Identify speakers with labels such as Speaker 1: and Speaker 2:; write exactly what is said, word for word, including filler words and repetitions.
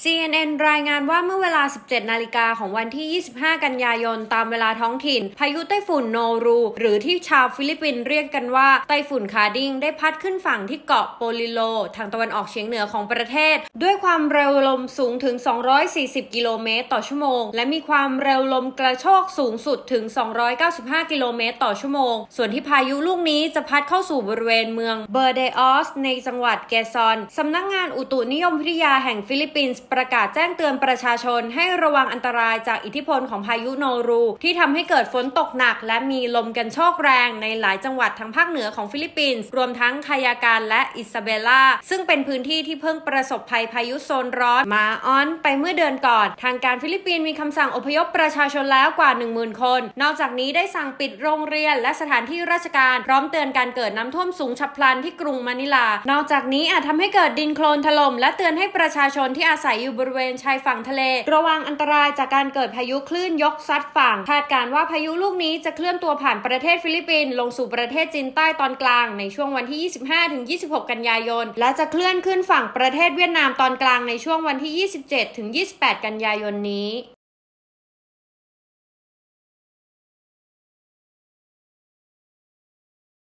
Speaker 1: ซี เอ็น เอ็น รายงานว่าเมื่อเวลา สิบเจ็ด นาฬิกาของวันที่ ยี่สิบห้า กันยายนตามเวลาท้องถิ่นพายุไต้ฝุ่นโนรูหรือที่ชาวฟิลิปปินส์เรียกกันว่าไต้ฝุ่นคาดิงได้พัดขึ้นฝั่งที่เกาะโปลิโลทางตะวันออกเฉียงเหนือของประเทศด้วยความเร็วลมสูงถึง สองร้อยสี่สิบ กิโลเมตรต่อชั่วโมงและมีความเร็วลมกระโชกสูงสุดถึง สองร้อยเก้าสิบห้า กิโลเมตรต่อชั่วโมงส่วนที่พายุลูกนี้จะพัดเข้าสู่บริเวณเมืองเบอร์เดออสในจังหวัดเกซอนสำนักงานอุตุนิยมวิทยาแห่งฟิลิปปินส์ประกาศแจ้งเตือนประชาชนให้ระวังอันตรายจากอิทธิพลของพายุโนรูที่ทำให้เกิดฝนตกหนักและมีลมกันโชกแรงในหลายจังหวัดทางภาคเหนือของฟิลิปปินส์รวมทั้งคายาการและอิซาเบลาซึ่งเป็นพื้นที่ที่เพิ่งประสบภัยพายุโซนร้อนมาออนไปเมื่อเดือนก่อนทางการฟิลิปปินส์มีคำสั่งอพยพประชาชนแล้วกว่า หนึ่งหมื่น คนนอกจากนี้ได้สั่งปิดโรงเรียนและสถานที่ราชการพร้อมเตือนการเกิดน้ำท่วมสูงฉับพลันที่กรุงมะนิลานอกจากนี้อาจทำให้เกิดดินโคลนถล่มและเตือนให้ประชาชนที่อาศัยอยู่บริเวณชายฝั่งทะเลระวังอันตรายจากการเกิดพายุคลื่นยกซัดฝั่งคาดการณ์ว่าพายุลูกนี้จะเคลื่อนตัวผ่านประเทศฟิลิปปินส์ลงสู่ประเทศจีนใต้ตอนกลางในช่วงวันที่ ยี่สิบห้าถึงยี่สิบหก กันยายนและจะเคลื่อนขึ้นฝั่งประเทศเวียดนามตอนกลางในช่วงวันที่ ยี่สิบเจ็ดถึงยี่สิบแปด กันยายนนี้